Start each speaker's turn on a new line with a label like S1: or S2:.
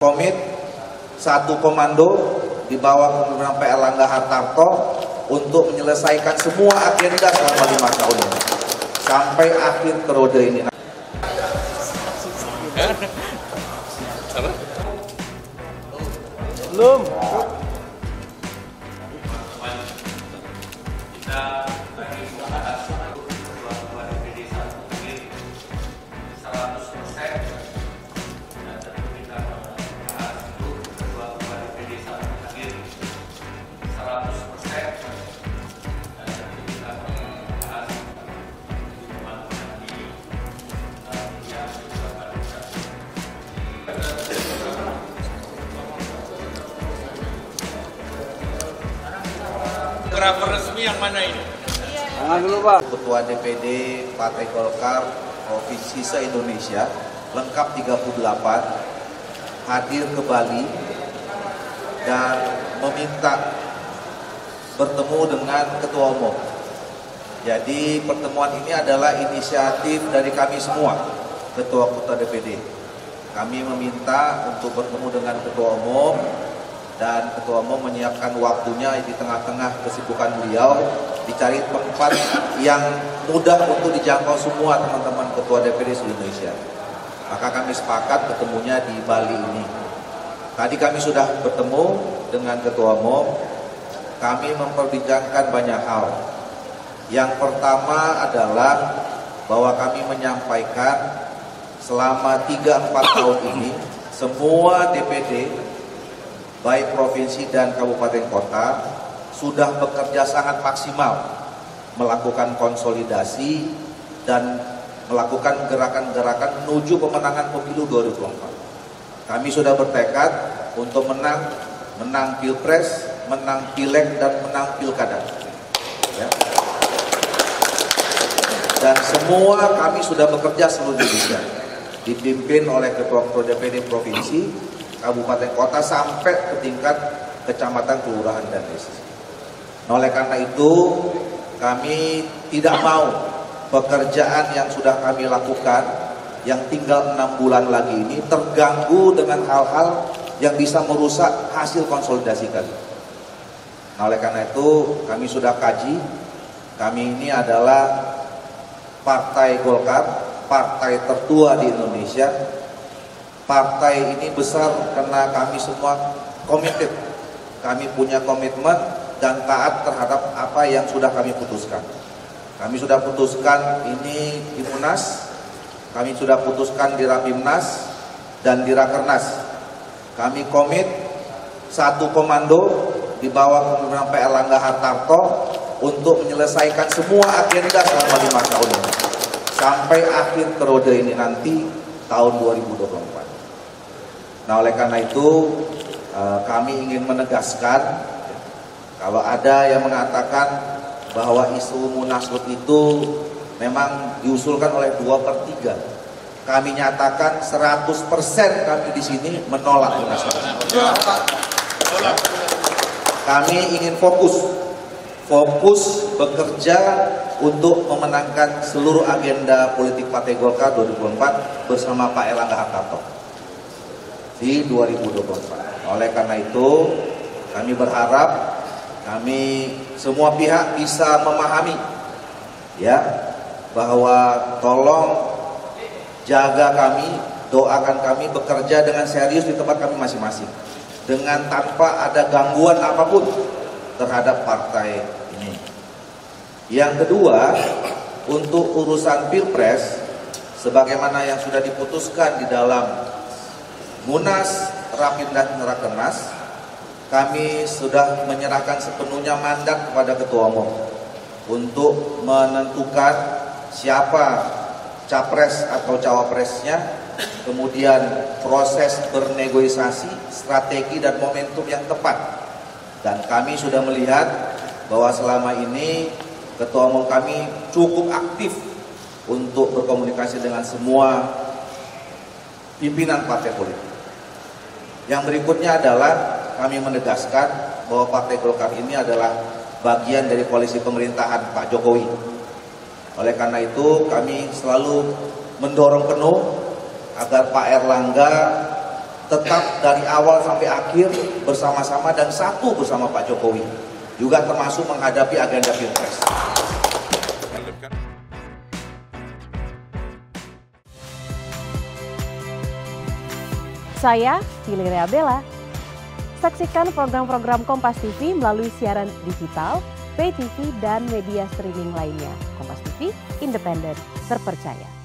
S1: komit satu komando di bawah kepemimpinan Pak Erlangga Hartarto untuk menyelesaikan semua agenda selama 5 tahun ini sampai akhir periode ini.
S2: Belum.
S3: Fotografer resmi yang mana ini?
S2: Tangan dulu, Pak.
S1: Ketua DPD Partai Golkar Provinsi se-Indonesia lengkap 38 hadir ke Bali dan meminta bertemu dengan Ketua Umum. Jadi pertemuan ini adalah inisiatif dari kami semua, Ketua-Ketua DPD. Kami meminta untuk bertemu dengan Ketua Umum dan Ketua Umum menyiapkan waktunya di tengah-tengah kesibukan beliau, dicari tempat yang mudah untuk dijangkau semua teman-teman Ketua DPD seluruh Indonesia. Maka kami sepakat ketemunya di Bali ini. Tadi kami sudah bertemu dengan Ketua Umum, kami memperbincangkan banyak hal. Yang pertama adalah bahwa kami menyampaikan selama 3-4 tahun ini semua DPD baik provinsi dan kabupaten kota sudah bekerja sangat maksimal melakukan konsolidasi dan melakukan gerakan-gerakan menuju pemenangan pemilu 2024. Kami sudah bertekad untuk menang pilpres, menang pileg dan menang pilkada. Ya. Dan semua kami sudah bekerja seluruh Indonesia, dipimpin oleh ketua-ketua DPD provinsi, kabupaten kota sampai ke tingkat kecamatan, kelurahan dan desa. Nah, oleh karena itu kami tidak mau pekerjaan yang sudah kami lakukan yang tinggal 6 bulan lagi ini terganggu dengan hal-hal yang bisa merusak hasil konsolidasi kami. Nah, oleh karena itu kami sudah kaji, kami ini adalah Partai Golkar, partai tertua di Indonesia. Partai ini besar karena kami semua komited. Kami punya komitmen dan taat terhadap apa yang sudah kami putuskan. Kami sudah putuskan ini di Munas, kami sudah putuskan di Rapimnas dan di Rakernas. Kami komit satu komando di bawah kepemimpinan Pak Erlangga Hartarto untuk menyelesaikan semua agenda selama 5 tahun ini sampai akhir periode ini nanti tahun 2024. Nah, oleh karena itu kami ingin menegaskan kalau ada yang mengatakan bahwa isu Munaslup itu memang diusulkan oleh 2/3, kami nyatakan 100% kami di sini menolak Munaslup. Kami ingin fokus bekerja untuk memenangkan seluruh agenda politik Partai Golkar 2024 bersama Pak Erlangga Hartarto di 2024. Oleh karena itu kami berharap kami semua pihak bisa memahami ya bahwa tolong jaga kami, doakan kami bekerja dengan serius di tempat kami masing-masing dengan tanpa ada gangguan apapun terhadap partai ini. Yang kedua, untuk urusan Pilpres sebagaimana yang sudah diputuskan di dalam Munas, Rapimnas dan Rakernas, kami sudah menyerahkan sepenuhnya mandat kepada Ketua Umum untuk menentukan siapa capres atau cawapresnya, kemudian proses bernegosiasi, strategi dan momentum yang tepat. Dan kami sudah melihat bahwa selama ini Ketua Umum kami cukup aktif untuk berkomunikasi dengan semua pimpinan partai politik. Yang berikutnya adalah kami menegaskan bahwa Partai Golkar ini adalah bagian dari koalisi pemerintahan Pak Jokowi. Oleh karena itu kami selalu mendorong penuh agar Pak Erlangga tetap dari awal sampai akhir bersama-sama dan satu bersama Pak Jokowi, juga termasuk menghadapi agenda Pilpres.
S2: Saya Viliria Bella. Saksikan program-program Kompas TV melalui siaran digital, pay TV, dan media streaming lainnya. Kompas TV, independen, terpercaya.